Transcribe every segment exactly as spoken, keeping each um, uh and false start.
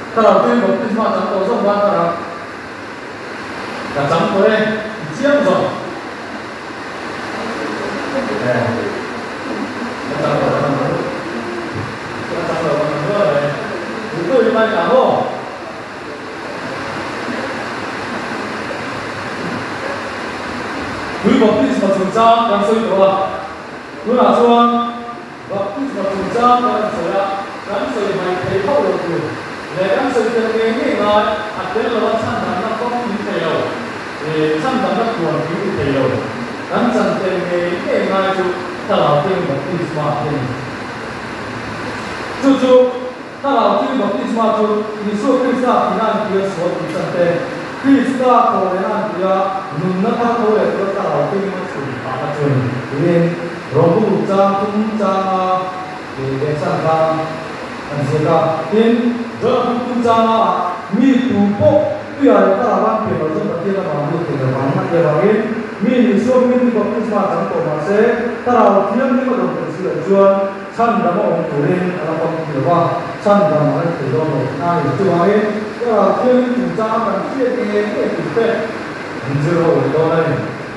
ta đầu tiên một cái mà chẳng có rộng quan ta nào cả chẳng có đây chiếc rồi nè nó chẳng có đâu nó chẳng có đâu nữa này chúng tôi đi bay cả hồ quý một cái mà chúng ta đang xây dựng à cứ là cho và cái mà chúng ta đang xây dựng đang xây dựng này thấy không được rồi để đang xây dựng cái này mà à cái là nó sản phẩm nó có những thay đổi để sản phẩm nó còn những thay đổi đang sản phẩm cái cái mà chúng ta làm cái một cái smart thing chú chú ta làm cái một cái smart chú đi số cái sao thì đang kia số thì sản phẩm khi ta có cái nào thì mình nó thay đổi để ta làm cái mà chúng ta phát triển nên rồi cũng trang cũng trang để sản phẩm anh sẽ ra nên rồi cũng trang mi tu bộ tuy là ta làm ăn tiền ở trong cái kia là bằng được thì là bằng mặt kia bằng cái mi thì số mi thì có cái smart chẳng có mà sẽ ta làm thiên những cái đồng tiền sự chuyên chăn đã một chủ lên là con kiểu ba chăn đã một cái kiểu đó ai chủ ai cái là thiên chủ trang bằng kia cái cái chủ tệ mình chưa rồi đó đây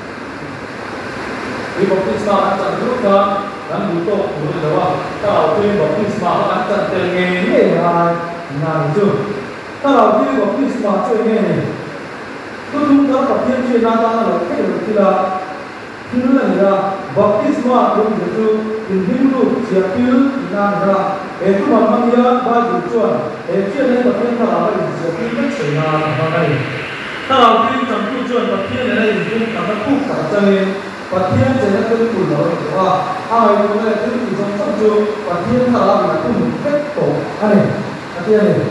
vì một cái smart chẳng lúc đó đang đủ tốt đủ được không? Ta đầu tiên một cái smart đang chẳng tiền nghề nghề này nào chưa? Ta đầu tiên một cái smart chơi nghề này, tôi chúng ta tập thiên chuyên gia ta là cái đầu tiên là khi nó là ra một cái smart cũng được chưa? In hình đủ chia tiêu là ra, để tôi mà mang ra ba chục chuẩn, để chuyên này tập thiên ta là cái chia tiêu rất sửa là vào đây. Ta đầu tiên chẳng tiêu chuẩn tập thiên này là chúng ta đã phụ cả chơi và thiên sẽ là cái tuổi đó của họ, ai cũng là cái tuổi trong trong trường và thiên thà là mình cũng một cách tổ anh này, anh thiên này,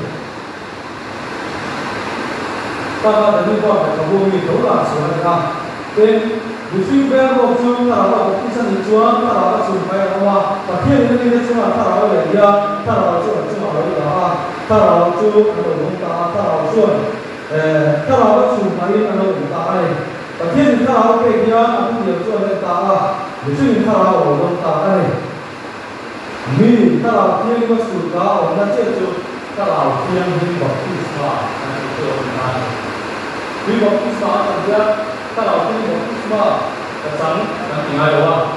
ta đã được gọi là có vô mình đấu là số này ra, nên vì suy về một trường ta là một cái sân đi chúa, ta là một trường bay hoa, và thiên là cái trường là ta là một cái gì, ta là một trường trường ở đây là ta là một trường ở đông ta, ta là một trường, ta là một trường bay ở đông ta này. và thiên ta là cái kia cũng nhiều cho nên ta là ví dụ ta là ở đông ta này mi ta là thiên có sự ta ở nó chết rồi ta là thiên hình bậc thứ sáu anh chị tôi nói hình bậc thứ sáu là gì ta là thiên bậc thứ sáu là sáng là tiếng Ai đúng không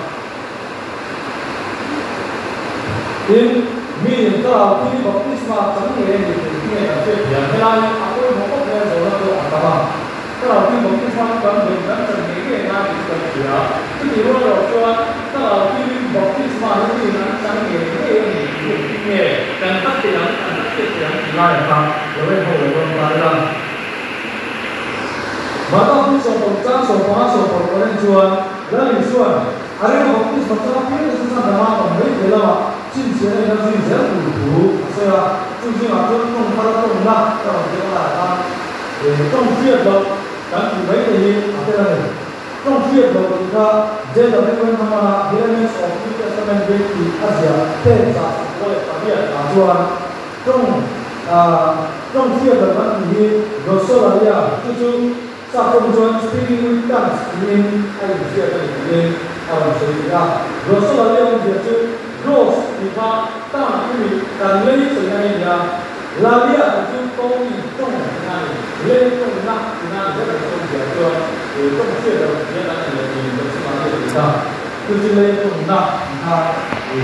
thiên mi ta là thiên bậc thứ sáu sáng nghe thì nghe là chuyện gì thế này aku mau có nghe rồi nó tôi ăn vào ta đầu tiên một cái quan tâm mình đã từng nghĩ cái nào thì cần gì đó cái gì đó rồi cho ta đầu tiên một cái smart cái gì nó chẳng nghĩ cái gì cái nghề cần phát triển cần phát triển lại là rồi bên hồ rồi lại là mà ta cũng số một trang số hóa số một cái lên chuan là lý xuân ở đây một cái số trang phía trên sân thượng mà mấy cái là chính chế này là chính chế đủ đủ所以啊就是啊就用它的动量让我们这个来啊也更确保咱主媒体啊，这个正确的一个，这个那个他们别人所批的上面媒体，而且对啥我也特别啊，说正啊正确的媒体有说了呀，就是上中专 speaking dance 音，还有些的音，还有谁呀？有说了呀，就是 rose 你看大玉但类似那样。là lý là chúng tôi trong ngày lên trong năm thì năm rất là trong giờ trưa thì trong chuyện đầu tiên là ngày thì mình sẽ nói về gì đó cứ chỉ lên trong năm hai thì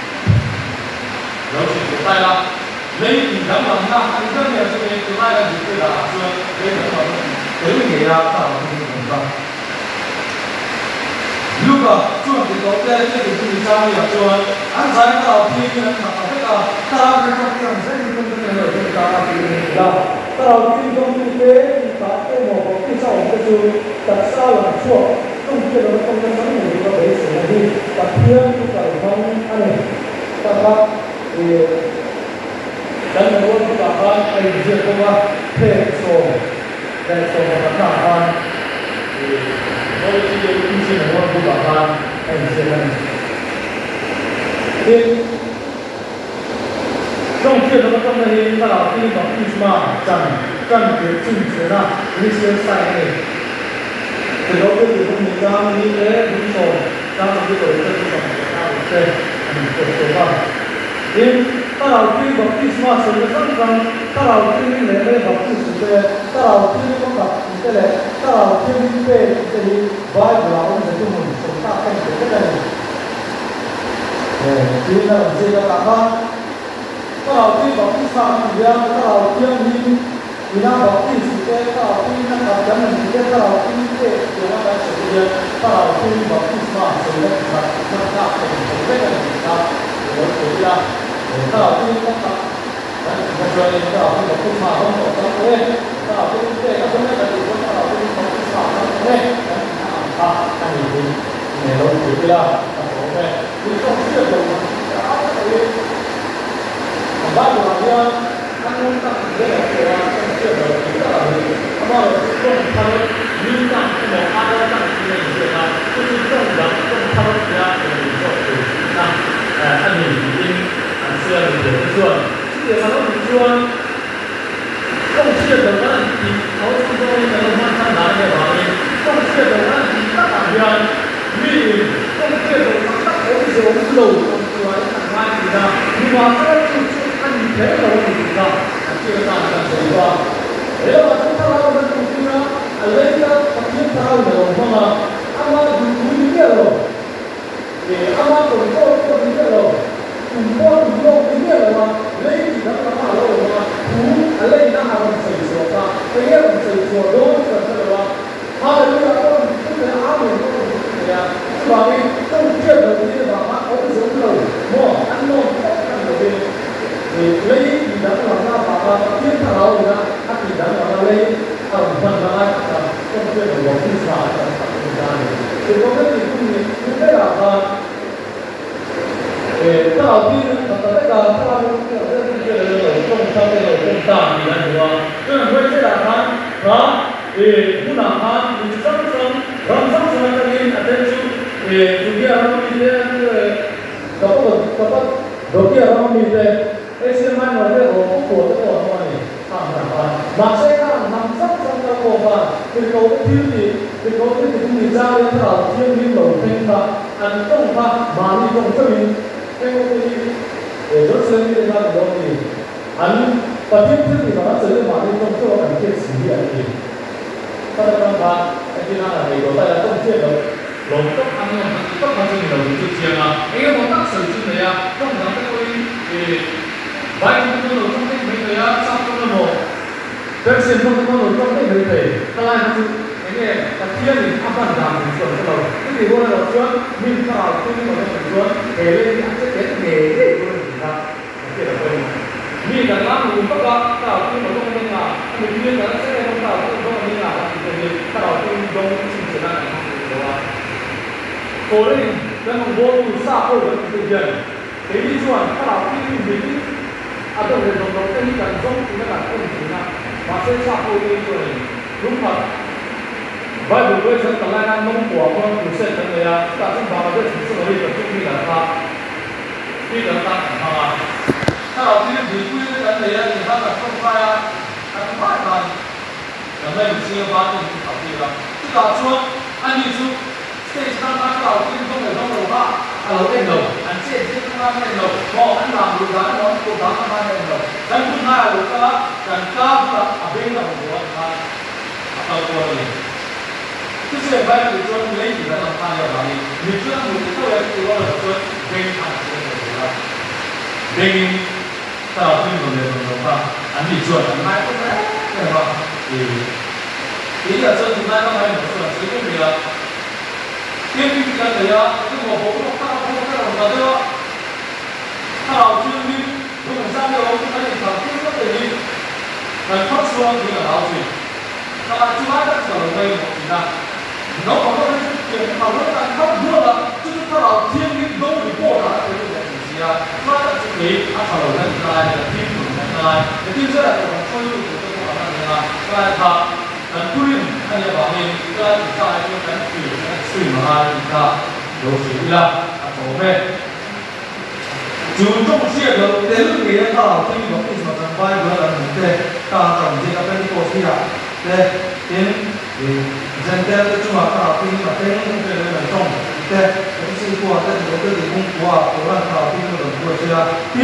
nó chỉ có tay là lấy thì đóng bằng năm anh rất nhiều cho nên thứ hai là gì tôi là chưa lấy được rồi lấy mình nghĩ ra tạo thành một phần lúc đó chuột thì có cái cái thì mình sao bây giờ chuột anh giải tạo thì cái là tất cả ta cái trong cái rất là không có người chúng ta thì là tạo thì trong kinh tế thì ta có một cái sau cái chu tại sao là chuột không kia nó không có nắm được cái bể sữa này đi và thiên cũng phải không anh này ta ta thì dan mau kita kan ai dia kuma peso peso mana kan Nói chuyện với những người làm việc ở đây, anh sẽ làm. Thì trong chuyện đó trong này ta làm khi mà khi mà chẳng cần cái chỉnh sửa ra, lý sửa sai này. Thì đó cái gì cũng mình đang nghĩ thế, lý sửa, đang làm cái tổ chức của chúng ta sẽ làm được tốt hơn. Thì ta đầu tiên bậc tiên mà sự rất rằng ta đầu tiên lễ lễ bậc tiên sự lễ ta đầu tiên có bậc tiên lễ ta đầu tiên lễ thì vai của ông sẽ chung một số ta thành cái này thì là gì là cả ba ta đầu tiên bậc tiên mà thì ta đầu tiên đi thì nó bậc tiên sự lễ ta đầu tiên nó gặp cái mình thì ta đầu tiên lễ thì nó đã sự lễ ta đầu tiên bậc tiên mà sự lễ là nó ta thành cái này ta rồi thì là ta đầu tiên có bậc một số những cái học sinh cũng mà không có trong cái các học sinh cái các vấn đề là cũng các học sinh không có vào trong cái à anh nhìn này nó chỉ là ok nhưng không chưa được đã thấy ba của anh anh muốn tăng cái là cái là không chưa được thì là không bao giờ không tham nhưng tăng cái một hai là tăng cái này thì là cái không giảm không tham gia thì là cái tăng anh nhìn nhìn anh xưa thì cái chuẩn để mà nó bị chua không chia được á thì có chúng tôi là mang sang đá để bảo đi không chia được á thì các bạn viên vì không chia được mà các ống dầu lầu trong chuối thằng mai thì ra nhưng mà các chú chú ăn thế là không được ra chia ra là dễ qua thế là chúng ta làm được một chuyện đó ở đây ta tập nhiên ta làm được không mà ăn mà dùng túi như thế rồi thì ăn mà cũng có có như thế rồi cùng có cùng có như thế rồi lấy thì nó là mà lâu mà cú ở đây nó là một sự sửa ta cái này một sự sửa đó là sao đó mà bây giờ con không thể áp được nó thì là mà vì không chưa được thì là mà có cái giống đầu mua ăn ngon ăn được đi thì lấy thì nó là ra mà mà tiếp theo đó thì là ăn thì nó là lấy ở phần là ai không chưa được một cái sao thì có cái gì cũng như thế là ta đầu tiên là tất cả các bạn cũng là rất là không sao cái rồi không tạm gì là được cho nên với cái là hắn đó thì cũng là hắn thì rất sống rất sống cho nên cái này là chú thì chúng ta nó đi đến có có có có đầu tiên nó đi đến cái xe máy nó để ở của cái của nó này tham gia mà xe khác nằm sắp trong cái cổ và thì có cái thứ gì thì có cái thứ gì ra đến đầu tiên đi đầu tiên mà ăn trong mà mà đi trong cái mình cái cái để rất sớm đi ra được đâu thì anh và tiếp theo thì nó sẽ là đi trong chỗ cần thiết xử lý anh thì ta đã làm ba cái thứ là để đối ta không thiết được lồng tóc ăn ngon tóc ăn gì là một chút chiên à anh em muốn tác sử dụng này à không dám cái tôi thì vài cái con đồ trong cái mấy người á sao con nó một cái xem không con đồ trong cái mấy người ta lại nó cái này ta thiên thì áp đặt làm một phần cái đầu cái gì cũng là đầu trước nhưng ta vào cái cái một phần trước để lên những cái cái nghề để luôn thì ta cái là quên vì là làm một các bạn ta vào cái một trong những là mình biết là sẽ không vào cái một trong những là thì thì ta vào cái trong chương trình này đúng không cô đấy cái một bộ xã hội của tự nhiên cái đi chuẩn ta vào cái mình à tôi thấy đồng cái đi cần giống thì nó là cái gì nào mà sẽ xã hội đi rồi đúng không vậy buổi tối chúng ta lại đang nông của con chủ sẽ thành người ta chúng ta bây giờ chúng ta đi tập trung đi làm ta đi làm ta àถ้าเราที่ถือคุยกันเลยนะถ้าแบบต้องไปอ่ะต้องไปกันแต่ไม่รู้ชื่อบ้านนี่เขาที่ละที่เราชวนอันนี้ชุดสเตจนั้นเราที่ต้องเลยต้องรู้ว่าเราเล่นหนูอันเจ็ดที่ต้องมาเล่นหนูพออันหลังดูแล้วน้องตัวบ้านมาเล่นหนูฉันพูดง่ายเลยก็การก้าวกับอาเบงกับหัวมาเอาตัวเลยที่เชื่อไปคือชวนเล่นอยู่แล้วทำอะไรแบบนี้มีเชื่อมือที่เราตัวเราชวนเบงทำอะไรแบบนี้เบงถ้าเราขึ้นบนเรือตรงๆว่าอันนี้ชวนอันไม่ก็ได้ใช่ไหมที่ที่เราชวนถึงได้ก็ไม่เหมือนชวนซื้อไม่มีละเที่ยวที่กันเลยอ่ะที่หัวผมก็ข้าวพวกข้าวมาด้วยถ้าเราชื่อนี้如果上面我们可以找更多的人来创造这个老水，那么主要的是我们有其他，然后我们就讨论到差不多了，就是到了天地都已过了，这个东西啊，那就给他讨论出来的听懂出来，听出来我们所有的都好像什么，出来他很对应，看见方面，出来以上来就很水水嘛，以上有水了，啊，走呗。注重些嘅，你都記得到天國為什麼能快樂能即係加上這個跟過去啦，咧點誒現在都做下到天國天國嘅人種，即係咁師傅啊，即係我哋啲功夫啊，做翻到天國度過去啦，天。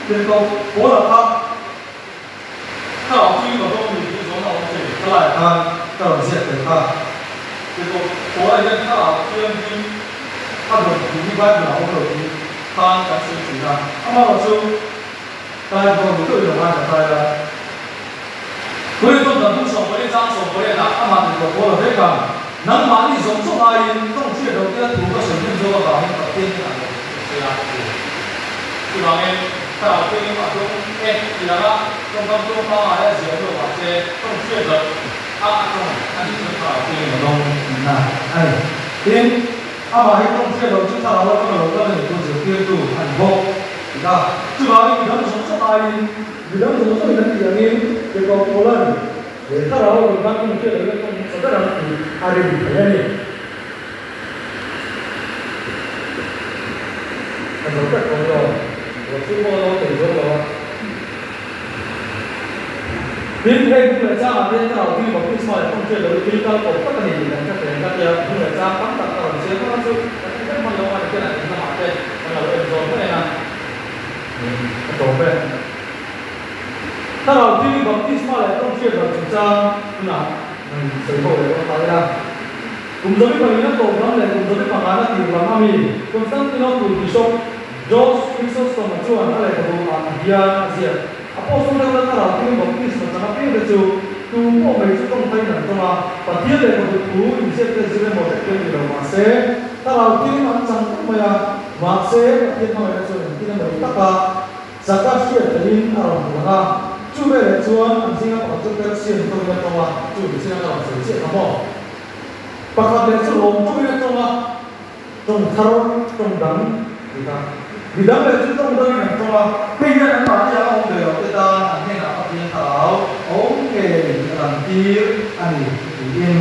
เป็นตัวโอ้ละครับถ้าเราที่เราต้องมีที่สองเราต้องเท่าไหร่ครับถ้าเราเสียเป็นครับเป็นตัวโอ้อะไรเนี่ยถ้าเราเที่ยงที่ถ้าเราอยู่ที่บ้านเราเราที่ทานกันสุดๆนะถ้าเราสู้大家都都有嘛，大家。所以说，能不手不练，张手不练的，阿妈这个活了这个，能把你手做阿因，动血头跟土个水分做个把那个天上的，对呀，对吧？呢，在我对应法中，哎，你那个中方中方啊，要学做把些动血头，啊中，啊你就考对应的东，嗯呐，哎，因阿妈迄动血头，就差我这个老个你都是标注很高。Nah, cuma kita masuk lain, kita masuk dengan yang kita polan. Kita tahu kita mungkin dengan saudara ada di mana ni. Kalau tak kalau, waktu mau terjun kalau. Bila kita cakap dia tahu kita waktu semua mungkin kalau kita tahu apa ni dengan kita dengan dia kita cakap tak tahu siapa masuk, kita mahu orang kita nak kita mahu kalau terjun mana nak. 做咩？ถ้าเราที่บัพติศมาแล้วต้องเชื่อแบบจริงจังนะสิ่งพวกนี้ก็ไปละกลุ่มจะไม่ไปนั่งตรงนั้นเลยกลุ่มจะไม่ฟังงานนั่งอยู่หลังมีคนตั้งที่น้องกลุ่มที่ชอบจอร์จฟิกซ์ต้องมาช่วยอะไรกับผมอ่านเดียเสียอ่ะพอสุดท้ายแล้วถ้าเราที่บัพติศมันจะมาเป็นเรื่องดูพวกไม่จะต้องไปนั่งตรงนั้นปฏิเสธกับผู้อินเสียเกิดสิ่งหมดเกิดเรามาเสียถ้าเราที่มันจังต้องมามาเสียที่ทำให้เราส่วนที่ทำให้เราตักzakat siat dari orang tua, cuba tuan anjing apa cuba siat untuk kita tua, cuba siat orang siat kamu, pakai lesu lom cuba kita tua, tung karun tung dang, kita, bidang lesu tung dang yang tua, pilih yang mana yang orang bela kita, anjing apa yang tahu, oke, nanti ani ini.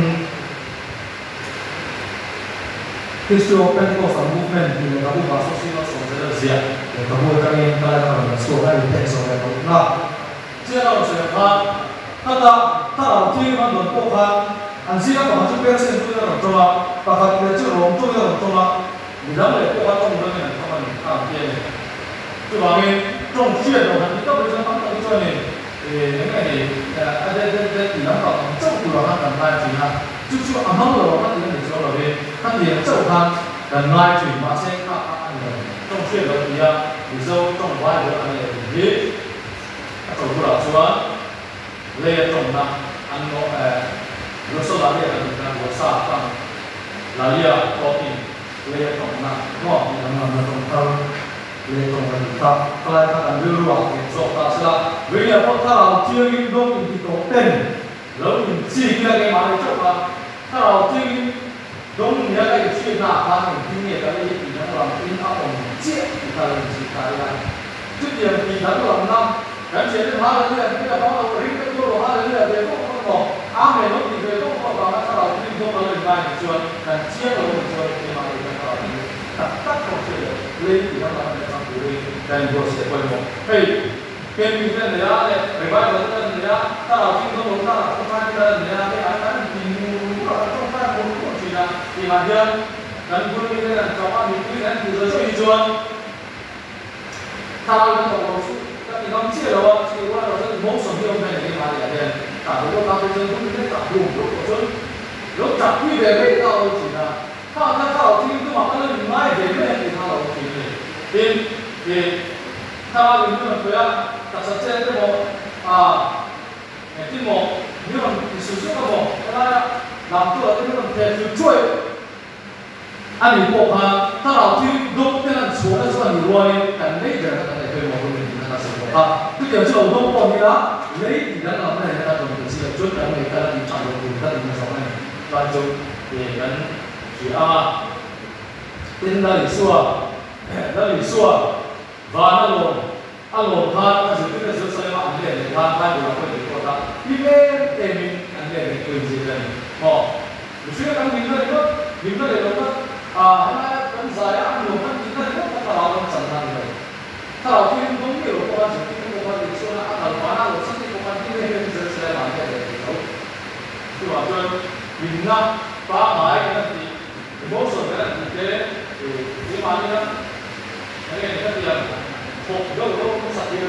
Kristo Pentecostal movement di kamu masuk sini langsung saja. Yang kamu kami kalian kalau sekolah di Texas kalau nah, jadi kalau saya kan, kata kalauที่มันโดนพวกเขาอันที่เราบอกว่าเป็นสิ่งที่เราต้องมาปากกาที่เราต้องเราต้องมา你认为พวกเขาต้องเรื่องอะไรเขามันทำเอง就ว่าเนี่ย中学的话你到底是当当做呢呃那个呢呃啊这这这你能搞政府的话很难听啊就是说俺们的话他这个你说了呗他连政府很难听嘛先看看那个中学的比啊有时候中外的那个也走不了说累中นะอันโนเอ่อรถสลาเรียกันนะรถซาตั้งลาเรียก็กินเลยตรงนะก็มีน้ำมันตรงเท่าเลยตรงกันครับใครถ้ากันรู้ว่าเก็บศพตาสละเวลาพอถ้าเราเที่ยวยิ่งต้องยิ่งต้องเต้นแล้วยิ่งซีกอะไรมาเลยจบละถ้าเราเที่ยวต้องมีอะไรช่วยหน้าบ้านที่นี่ก็ได้ยินนะเราที่อาผมเจี๊ยบที่ทางที่ทางอะไรจุดเดียวที่ทางเรานะ感觉这他的这个这个包括一个做他的这个别动不动，阿美龙你别动不动，那他老运动了你看你说，但接着你说你妈的那个，他他都是累，然后他上不累，但你说写会么？嘿，跟你这人家的，每班人这人家，他老运动了，他老做饭的人家，你还咱你我做饭不过去呢，你还讲，咱不是那个早上你你咱只是说一说，他老运动了。你讲这个话，这个话就是某种地方在哪里的？打不过他就是不能打不过，我说有长辈的味道都行啊。他他他听都嘛，他说你买点面给他老听的，因因他你们不要，但是这这么啊，哎这么你们你叔叔个么？他拿做这个天去追，按你过他，他老听都跟他说的说你我呢，但那个他才对我问题。啊，这个就都报名了，雷底的老奶奶那种东西，专门给他们唱的，给他们什么呢？那就给人去啊，跟那里说，那里说，完了我，按我看，那是这个时候说嘛，你得看看有会去做他，因为这名俺这个对这个哦，你说咱明白个，明白了个啊，那跟啥呀？我们明白个，他老能整他的。他老听东西有关系，听有关系说那阿老那我身体有关系，那边是是来买的头，是吧？就云啊，把买个的，某种的那些，呃，起码呢，那个那个，我有有不少的，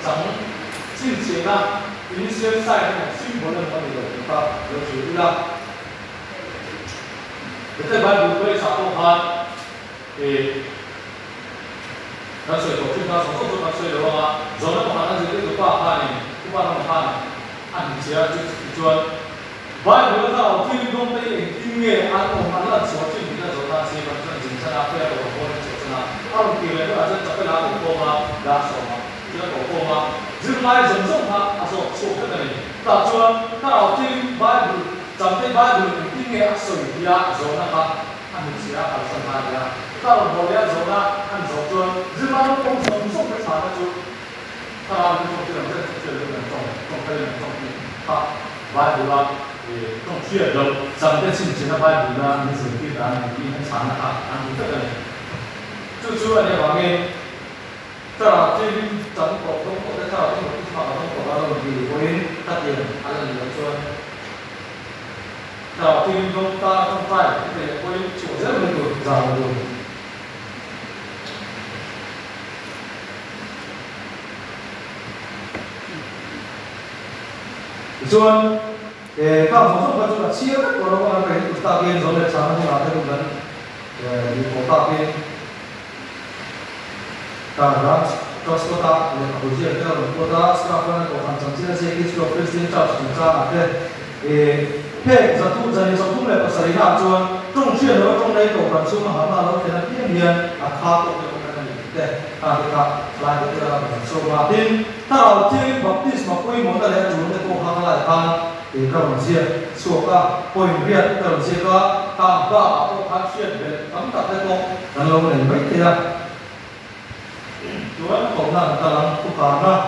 长进阶啦，一些赛那新闻的那个他有注意啦。这摆不会查到他诶，那所以说就他从做出那所以的话，做那个好像是这个挂牌呢，不挂那么牌呢，按你只要就是一专。摆不到天空的音乐，按我们那所进的那种那些反正警察啊，不要给我说的就是那，按别人或者是准备拿狗狗吗？拿手吗？这个狗狗吗？只来人送他，他说说这个呢，大专他老听摆不，准备摆不音乐水呀，做那个按你只要按上他呀，到了我要做那按手专，只来我送送给他那就，他拉你送这种这这这种送送这种送的，他摆不啦？诶，讲需要就上得进前那摆布啦，你是必然你很长的哈，按你这个呢，就主要的方面，在这边咱们广东或者在中国地方广东国家都有回应特点，还是你们说，在这边中大中快，这个回应九十分钟差不多。你说。诶，看从中关注了，七月份的话，可以大片从那长虹啊，这个人，呃，有个大片，当然，这是个大，呃，不是这个个大，是个那个反正现在是一个 Christian Church 的家啊，对，诶，嘿，这都在你手中来不是你那做，中学的中那个关注嘛，那老天的天年啊，他都在那里，对，他这个来这个说嘛，天，他老天把地什么规模的来做那个行来看。thì các đồng chí số các hội viên các đồng chí có tham gia vào phát triển về tấm tập cái công là lâu này mấy tiền chúa cũng là ta làm cũng cả na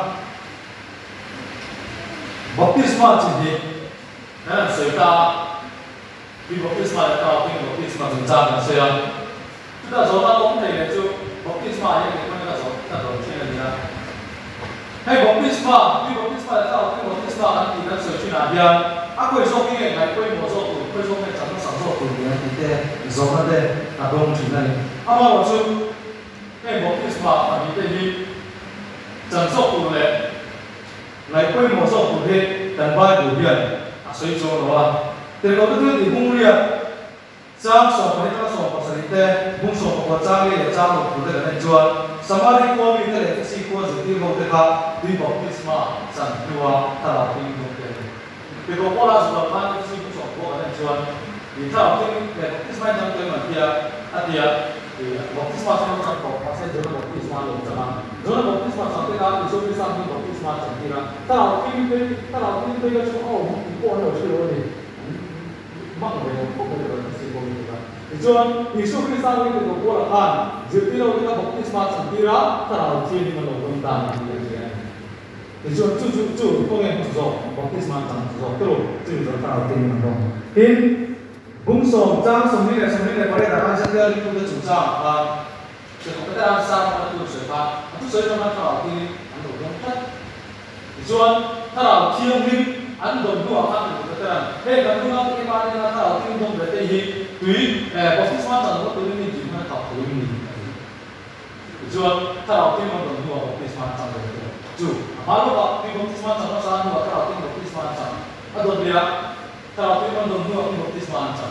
baptisma chỉ gì nên sự ta vì baptisma là ta tin baptisma chúng ta là sao chúng ta số ta cũng thấy là chú baptisma những cái con là số ta đầu tiên là gì nào hay baptisma vì baptisma là ta tin baptisma là thì nó sự chuyện nào vậy à quay số cái này quay một số tuổi quay số cái chẳng có sản xuất tuổi này thì thế số nó thế là đông chuyện này à mà một số cái baptisma là vì thế gì sản xuất tuổi này lại quay một số tuổi thế đàn bài tuổi biển à suy cho nó à thì có cái thứ thì cũng liệt trang số này trang số của sản thế cũng số của trang này trang của tuổi thế là nên chọn samadhi qua mình thế là cái gì qua rồi thì không thể khác đi baptisma sản đua ta là đi không thể vì có qua là số là cái gì cũng số của nên chọn vì theo cái cái baptisma trong cái mà kia à thì thì baptisma trong cái của họ sẽ được baptisma luôn cho mà rồi baptisma trong cái đó thì số cái sang cái baptisma trong cái đó ta là cái cái ta là cái cái cái chỗ họ qua nó chơi rồi thì mong về không có được cái gì của mình cả thì cho thì số cái sang cái của qua là ăn dự tính đâu cái baptisma trong cái đó ta là thiên mà nó không tan thì thì cho chú chú chú có nghe một số baptisma trong số cái rồi chú cho ta là thiên mà nó thiên bung sòng trang sòng này sòng này phải là anh sẽ theo những cái chủ trang và chỉ có cái đang sang nó tu sửa phá tu sửa cho nó thảo thì anh đủ công tất thì cho thảo thiên linh anh đủ đủ học anh đủ cái là hey cái đủ học cái bài này thảo thiên công về đây thì tùy baptisma trong nó tùy mình chỉ mà thảo tùy mình thì cho thảo thiên công đủ học baptisma trong đó chú mà lúc đó khi baptisma trong nó sang nó thảo thiên baptisma trong anh đủ biết thảo thiên công đủ học baptisma trong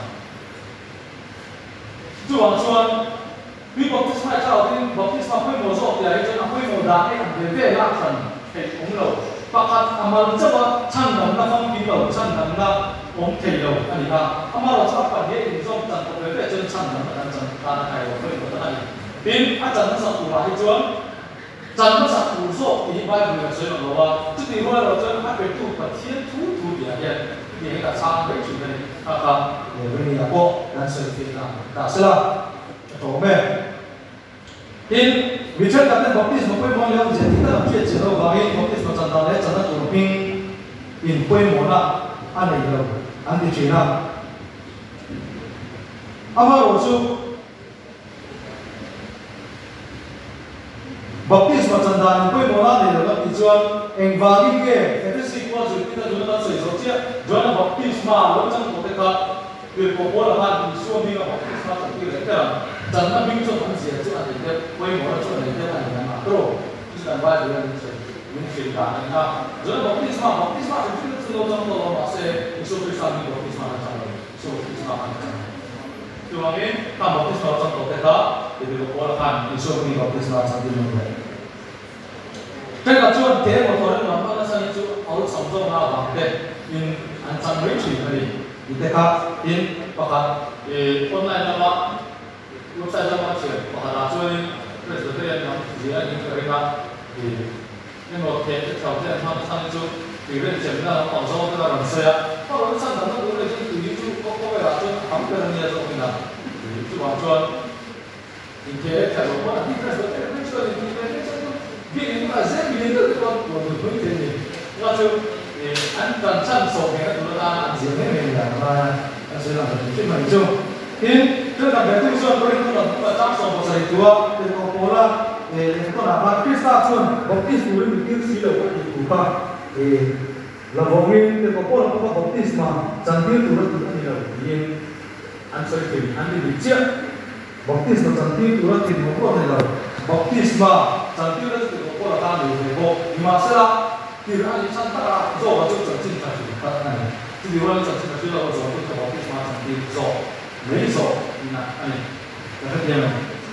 chú hoàng chuan vì baptisma thảo thiên baptisma quy mô rộng thì ấy cho nó quy mô đa cái hàng về về lạc thần hệ ống lầu pakat amal coba candang na phong bilaw candang na om theilaw ani ka amalo sa pa he in zom tan ko be chen candang na chan ta na kai wa ko ta ani bin a chan sa tu ba hi chuan chan sa tu so ti bai bu se no wa tu ti ro ro chan a be tu pa thiên thu thu dia ya ni ka sa be chu ne a ka ne be ni ko dan se ti na ta se la to me in vì chất các cái baptism mà quên mong nhau thì chúng ta làm chuyện chỉ đâu vào cái baptism mà chẳng lấy chẳng là tụi mình in quên món là ăn này đâu ăn thì chỉ là ama rồi chú baptism mà chẳng là quên món là để là thì cho anh vào đi kia cái thứ gì qua rồi chúng ta chúng ta sử dụng chiếc rồi là baptism mà lúc trong một cái cái việc của bố là bạn thì xua đi là baptism mà chẳng kia đấy cả chẳng là mình cho con gì chứ là để quay mỗi chỗ này thế này là mà pro chứ là vai của mình những chuyện cả nên ha rồi baptisma baptisma thì chúng ta lâu trong đó mà sẽ Isu Kristus mình baptisma là chẳng rồi Isu Kristus là chẳng thì mà nghe ta baptisma trong đó thế đó thì được gọi là thành Isu mình baptisma trong đó rồi cái là chuyện thế một thôi nó nó sang Isu ở trong trong nào bằng thế nhưng anh sang mấy chuyện này thì thế khác in và khác online là mà lúc sau là mà chuyện và là chuyện cái sự thế này gì là những cái khác thì nhưng mà thế cái条件他们上面就理论简单的广州这个人说呀，到了上场那国内就属于就各各位啦，就韩国人也做的啦，就话说，你这条路嘛，你这说这个说你这这这别人那些别人都说我们会的呢，那就呃按照战术给他做啦，前面没人嘛，那所以那就基本就，因这个别对说，所以可能把战术不在多，这个波啦。ก็หน้าบ้านคริสต์ชนบอกที่สูงมีที่สีเหลืองที่ถูกป่ะเออเราบอกเองแต่ก็พอเราก็บอกที่สมาจันที่ตัวเราตัวนี้เราเองอันสวยถึงอันดีเจ้าบอกที่สมาจันที่ตัวเราถึงหัวข้อนี้เราบอกที่สมาจันที่เราถึงหัวข้อเราตั้งอยู่ในบอกมาเสร็จแล้วที่เราอีกชั้นตาโซ่ก็จะจันที่จันที่ตัดนั่นที่เราจันที่จันที่เราโซ่ก็จะบอกที่สมาจันที่โซ่ไม่โซ่นี่นะอันนี้จะเป็นยังไง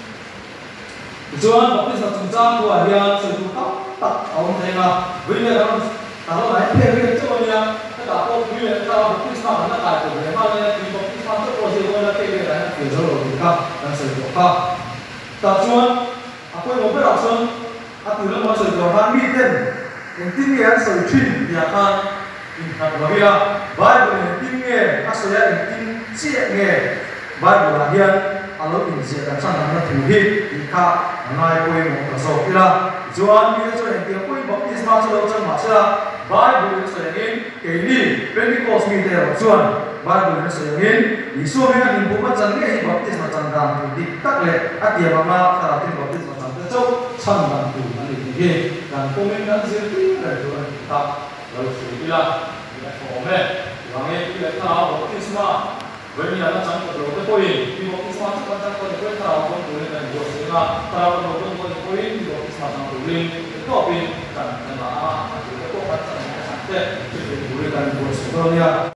Juan baptis na tunggang ko ayan sa tukang tak awang tenga. Bili na karon talo na peri ito niya. Kada ko bili na baptis na na ka ko. Ema na ni baptis na to ko siya na peri na ke zoro ka na sa ka. Ta Juan ako yung operasyon at ulang mo sa Johan meeting. Yung tingyan sa chin ya kan in Bible Bible yung tingyan aso ya yung ting siya nge Bible ayan alo in siya kan sang na tuhi ika ngai pui mo so ila Joan bi so en dia pui baptisma so chang ma cha Bible so en ke ni Pentecost mi te Joan Bible so en ni so me ni bu ma chang ge baptisma chang dam di tak le atia ma ma ta tin baptisma chang te chau chang dam tu ani ni ge dan komen dan se ti la Joan ta lo so ila ya ko me wa nge ti le ta baptisma When you are not trying to grow the point, you want to start to contact with the crowd, one to win and go to the crowd, one to win the point, you want to start to win the copy, and the ah, the copy, and the copy, and the copy, and the copy,